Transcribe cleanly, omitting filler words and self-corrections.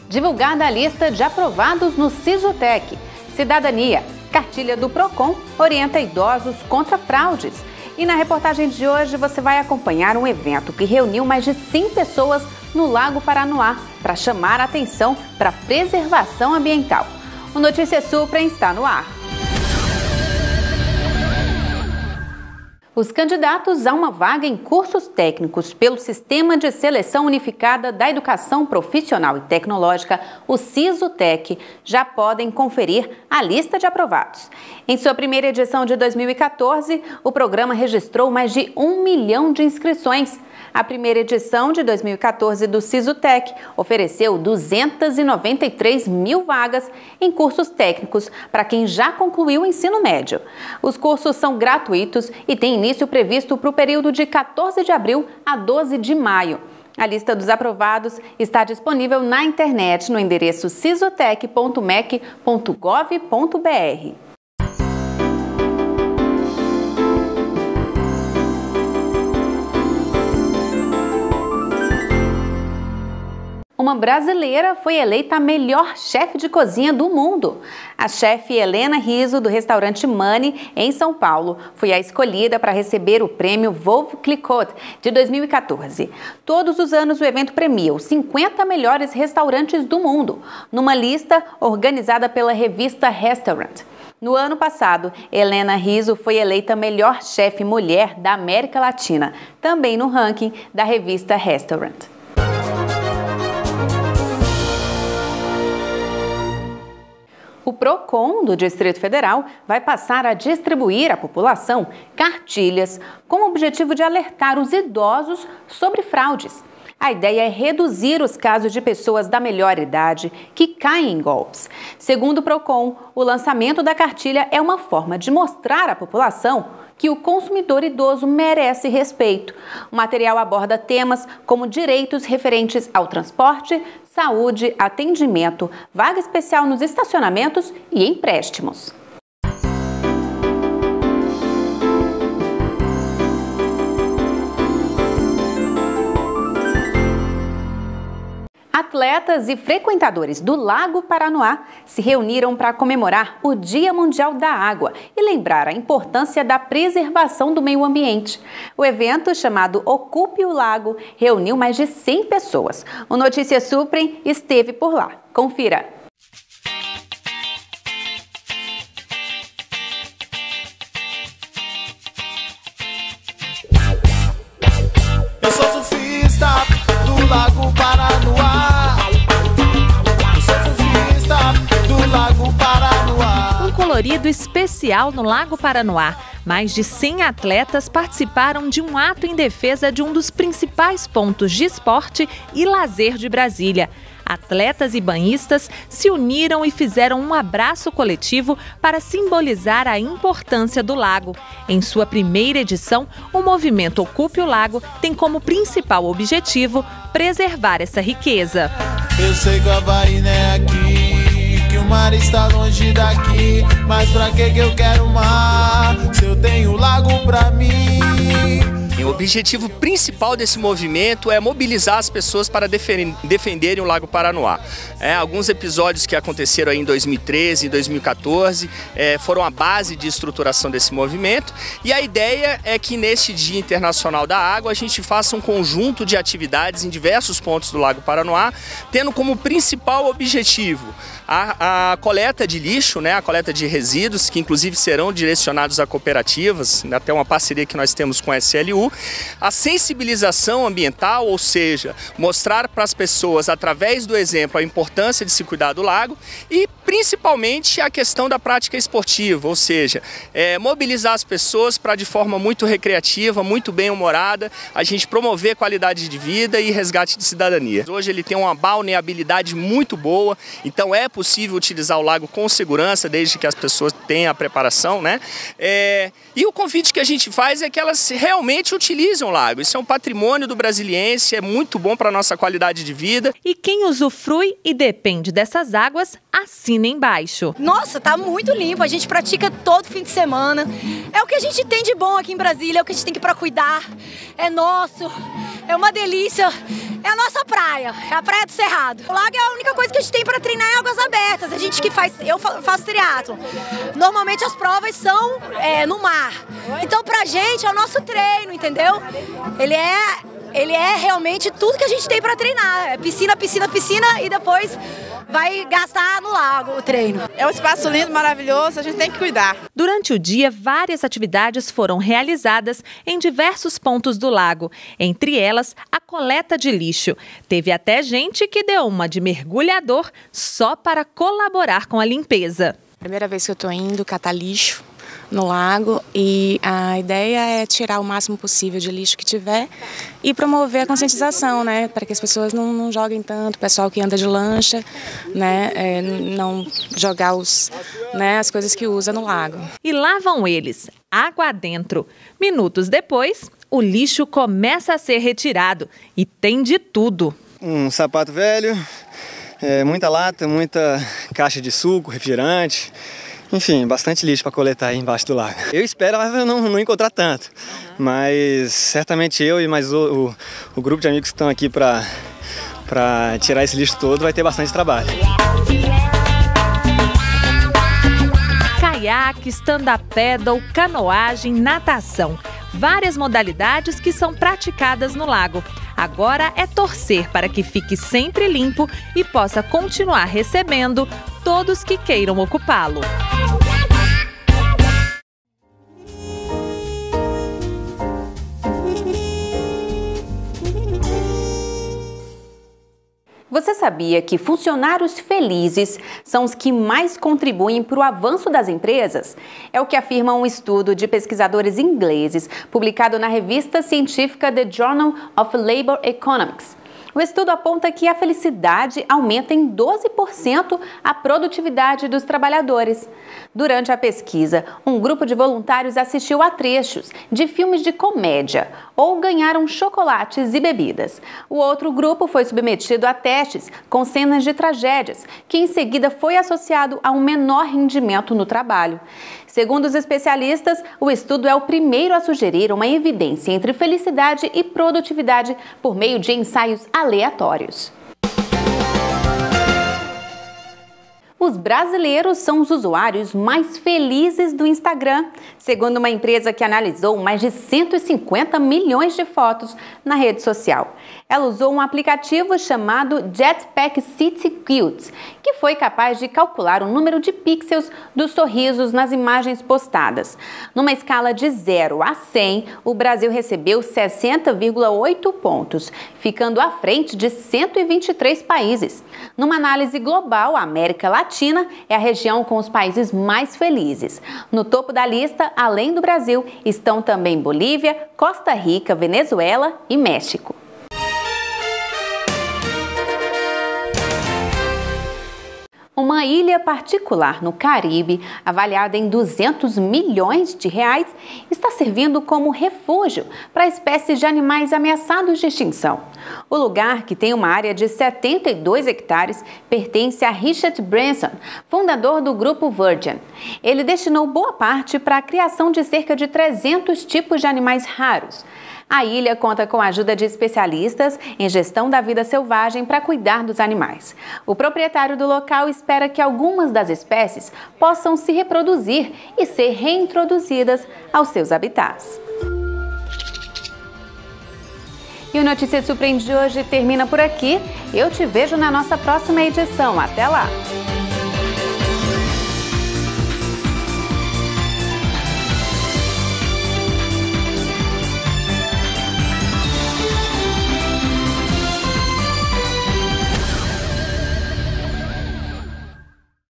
Divulgada a lista de aprovados no Sisutec. Cidadania, cartilha do PROCON orienta idosos contra fraudes. E na reportagem de hoje você vai acompanhar um evento que reuniu mais de 100 pessoas no Lago Paranoá para chamar a atenção para a preservação ambiental. O Notícias Suprem está no ar. Os candidatos a uma vaga em cursos técnicos pelo Sistema de Seleção Unificada da Educação Profissional e Tecnológica, o Sisutec, já podem conferir a lista de aprovados. Em sua primeira edição de 2014, o programa registrou mais de 1 milhão de inscrições. A primeira edição de 2014 do Sisutec ofereceu 293 mil vagas em cursos técnicos para quem já concluiu o ensino médio. Os cursos são gratuitos e têm início previsto para o período de 14 de abril a 12 de maio. A lista dos aprovados está disponível na internet no endereço sisutec.mec.gov.br. Uma brasileira foi eleita a melhor chefe de cozinha do mundo. A chefe Helena Rizzo, do restaurante Mani, em São Paulo, foi a escolhida para receber o prêmio Veuve Clicquot de 2014. Todos os anos o evento premia os 50 melhores restaurantes do mundo, numa lista organizada pela revista Restaurant. No ano passado, Helena Rizzo foi eleita a melhor chefe mulher da América Latina, também no ranking da revista Restaurant. O PROCON do Distrito Federal vai passar a distribuir à população cartilhas com o objetivo de alertar os idosos sobre fraudes. A ideia é reduzir os casos de pessoas da melhor idade que caem em golpes. Segundo o PROCON, o lançamento da cartilha é uma forma de mostrar à população que o consumidor idoso merece respeito. O material aborda temas como direitos referentes ao transporte, saúde, atendimento, vaga especial nos estacionamentos e empréstimos. Atletas e frequentadores do Lago Paranoá se reuniram para comemorar o Dia Mundial da Água e lembrar a importância da preservação do meio ambiente. O evento, chamado Ocupe o Lago, reuniu mais de 100 pessoas. O Notícias Suprem esteve por lá. Confira! Eu sou surfista do Lago Paranoá. Um colorido especial no Lago Paranoá. Mais de 100 atletas participaram de um ato em defesa de um dos principais pontos de esporte e lazer de Brasília. Atletas e banhistas se uniram e fizeram um abraço coletivo para simbolizar a importância do lago. Em sua primeira edição, o movimento Ocupe o Lago tem como principal objetivo preservar essa riqueza. Eu sei que o Havaí não é aqui, que o mar está longe daqui, mas pra que eu quero mar, se eu tenho lago pra mim? O objetivo principal desse movimento é mobilizar as pessoas para defenderem o Lago Paranoá. Alguns episódios que aconteceram aí em 2013 e 2014 foram a base de estruturação desse movimento, e a ideia é que neste Dia Internacional da Água a gente faça um conjunto de atividades em diversos pontos do Lago Paranoá, tendo como principal objetivo a coleta de lixo, a coleta de resíduos, que inclusive serão direcionados a cooperativas, até uma parceria que nós temos com a SLU, a sensibilização ambiental, ou seja, mostrar para as pessoas através do exemplo a importância de se cuidar do lago, e principalmente a questão da prática esportiva, ou seja, mobilizar as pessoas para, de forma muito recreativa, muito bem-humorada, a gente promover qualidade de vida e resgate de cidadania. Hoje ele tem uma balneabilidade muito boa, então é possível utilizar o lago com segurança, desde que as pessoas tenham a preparação, E o convite que a gente faz é que elas realmente utilizem o lago. Isso é um patrimônio do brasiliense, é muito bom para a nossa qualidade de vida. E quem usufrui e depende dessas águas, assina embaixo. Nossa, tá muito limpo, a gente pratica todo fim de semana. É o que a gente tem de bom aqui em Brasília, é o que a gente tem que ir para cuidar. É nosso, é uma delícia. É a nossa praia, é a Praia do Cerrado. O lago é a única coisa que a gente tem para treinar em águas abertas. A gente que faz, eu faço triatlo. Normalmente as provas são no mar. Então pra gente é o nosso treino, entendeu? Ele é realmente tudo que a gente tem para treinar. É piscina, piscina, piscina e depois vai gastar no lago o treino. É um espaço lindo, maravilhoso, a gente tem que cuidar. Durante o dia, várias atividades foram realizadas em diversos pontos do lago, entre elas a coleta de lixo. Teve até gente que deu uma de mergulhador só para colaborar com a limpeza. Primeira vez que eu estou indo catar lixo no lago e a ideia é tirar o máximo possível de lixo que tiver e promover a conscientização, né, para que as pessoas não joguem tanto, o pessoal que anda de lancha, né, não jogar as coisas que usa no lago. E lá vão eles, água adentro. Minutos depois, o lixo começa a ser retirado e tem de tudo. Um sapato velho, muita lata, muita caixa de suco, refrigerante. Enfim, bastante lixo para coletar aí embaixo do lago. Eu esperava não encontrar tanto, mas certamente eu e mais o grupo de amigos que estão aqui para tirar esse lixo todo vai ter bastante trabalho. Caiaque, stand-up paddle, canoagem, natação. Várias modalidades que são praticadas no lago. Agora é torcer para que fique sempre limpo e possa continuar recebendo todos que queiram ocupá-lo. Você sabia que funcionários felizes são os que mais contribuem para o avanço das empresas? É o que afirma um estudo de pesquisadores ingleses publicado na revista científica The Journal of Labour Economics. O estudo aponta que a felicidade aumenta em 12% a produtividade dos trabalhadores. Durante a pesquisa, um grupo de voluntários assistiu a trechos de filmes de comédia ou ganharam chocolates e bebidas. O outro grupo foi submetido a testes com cenas de tragédias, que em seguida foi associado a um menor rendimento no trabalho. Segundo os especialistas, o estudo é o primeiro a sugerir uma evidência entre felicidade e produtividade por meio de ensaios aleatórios. Os brasileiros são os usuários mais felizes do Instagram, segundo uma empresa que analisou mais de 150 milhões de fotos na rede social. Ela usou um aplicativo chamado Jetpack City Quilts, que foi capaz de calcular o número de pixels dos sorrisos nas imagens postadas. Numa escala de 0 a 100, o Brasil recebeu 60,8 pontos, ficando à frente de 123 países. Numa análise global, a América Latina é a região com os países mais felizes. No topo da lista, além do Brasil, estão também Bolívia, Costa Rica, Venezuela e México. Uma ilha particular no Caribe, avaliada em 200 milhões de reais, está servindo como refúgio para espécies de animais ameaçados de extinção. O lugar, que tem uma área de 72 hectares, pertence a Richard Branson, fundador do grupo Virgin. Ele destinou boa parte para a criação de cerca de 300 tipos de animais raros. A ilha conta com a ajuda de especialistas em gestão da vida selvagem para cuidar dos animais. O proprietário do local espera que algumas das espécies possam se reproduzir e ser reintroduzidas aos seus habitats. E o Notícias Surpreende de hoje termina por aqui. Eu te vejo na nossa próxima edição. Até lá!